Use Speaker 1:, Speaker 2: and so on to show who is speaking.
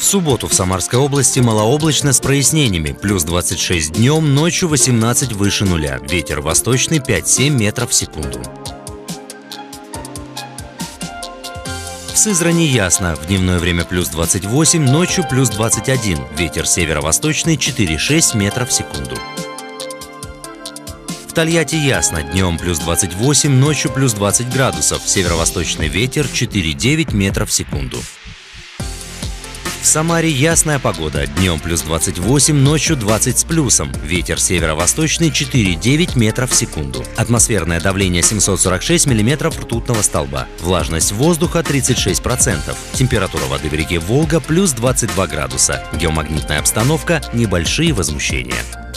Speaker 1: субботу в Самарской области малооблачно с прояснениями. Плюс 26 днем, ночью 18 выше нуля. Ветер восточный 5-7 метров в секунду. В Сызрани ясно. В дневное время плюс 28, ночью плюс 21. Ветер северо-восточный 4-6 метров в секунду. В Тольятти ясно. Днем плюс 28, ночью плюс 20 градусов. Северо-восточный ветер 4-9 метров в секунду. В Самаре ясная погода. Днем плюс 28, ночью 20 с плюсом. Ветер северо-восточный 4-9 метров в секунду. Атмосферное давление 746 миллиметров ртутного столба. Влажность воздуха 36%. Температура воды в реке Волга плюс 22 градуса. Геомагнитная обстановка – небольшие возмущения.